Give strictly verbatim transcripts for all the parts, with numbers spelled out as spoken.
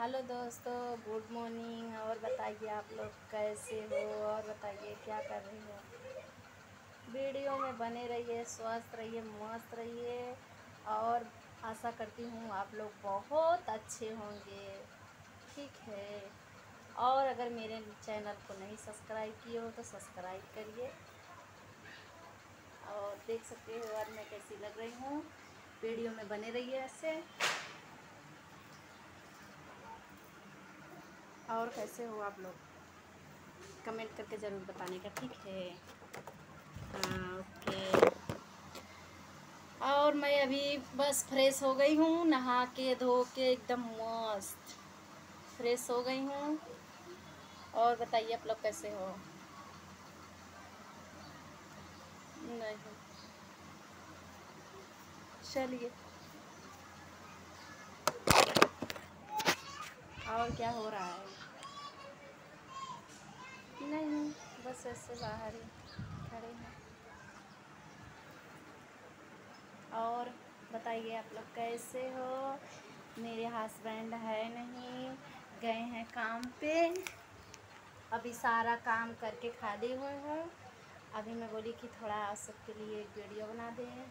Hello दोस्तों, good morning. और बताइए आप लोग कैसे हो और बताइए क्या कर रही हो। वीडियो में बने रहिए, स्वस्थ रहिए, मस्त रहिए और आशा करती हूँ आप लोग बहुत अच्छे होंगे। ठीक है। और अगर मेरे चैनल को नहीं सब्सक्राइब किए हो तो सब्सक्राइब करिए। और देख सकते हो आज मैं कैसी लग रही हूँ। वीडियो में बने रहिए ऐसे। और कैसे हो आप लोग, कमेंट करके ज़रूर बताने का, ठीक है। हाँ, ओके। और मैं अभी बस फ्रेश हो गई हूँ, नहा के धो के एकदम मस्त फ्रेश हो गई हूँ। और बताइए आप लोग कैसे हो। नहीं, चलिए। और क्या हो रहा है। नहीं, बस ऐसे बाहर ही खड़े हैं। और बताइए आप लोग कैसे हो। मेरे हस्बैंड है नहीं, गए हैं काम पे। अभी सारा काम करके खाली हुए हूँ। अभी मैं बोली कि थोड़ा आप सबके लिए एक वीडियो बना दें।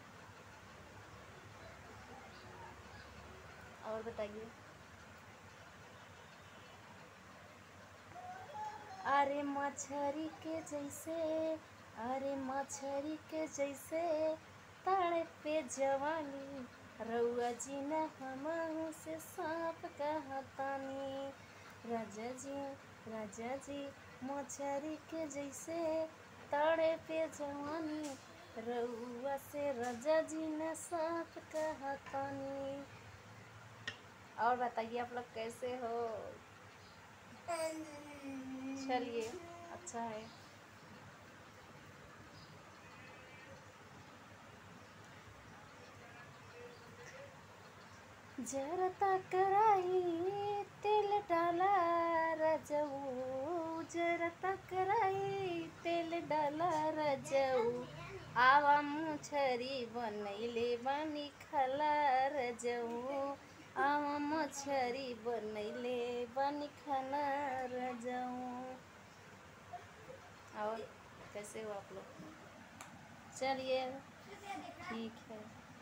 और बताइए। अरे मछरी के जैसे, अरे मछरी के जैसे ताड़े पे जवानी, रउआ जी न हमहू से सांप कहतानी। राजा जी, राजा जी, मछरी के जैसे ताड़े पे जवानी, रउआ से राजा जी न सांप कहतानी। और बताइए आप लोग कैसे हो। चलिए, अच्छा है। जरता कराई तेल डाला रजऊ, जरता कराई तेल डाला रजऊ, आवा मुछरी बनैले बानी खला रजऊ, आवा मछरी बनैले बानी खला रजऊ। और कैसे हो आप लोग। चलिए, ठीक है।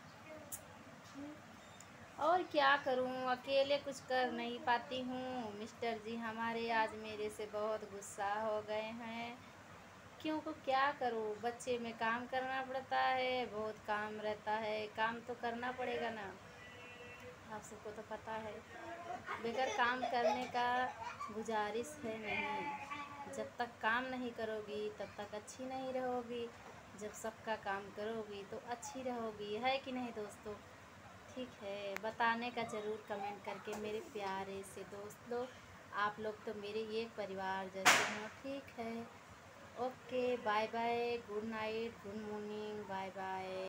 और क्या करूं, अकेले कुछ कर नहीं पाती हूँ। मिस्टर जी हमारे आज मेरे से बहुत गुस्सा हो गए हैं। क्यों को क्या करूं, बच्चे में काम करना पड़ता है, बहुत काम रहता है, काम तो करना पड़ेगा ना। आप सबको तो पता है, बगैर काम करने का गुजारिश है नहीं। जब तक काम नहीं करोगी तब तक अच्छी नहीं रहोगी। जब सबका काम करोगी तो अच्छी रहोगी, है कि नहीं दोस्तों। ठीक है, बताने का ज़रूर कमेंट करके मेरे प्यारे से दोस्तों। आप लोग तो मेरे एक परिवार जैसे हो, ठीक है। Okay, bye bye, good night, good morning, bye bye.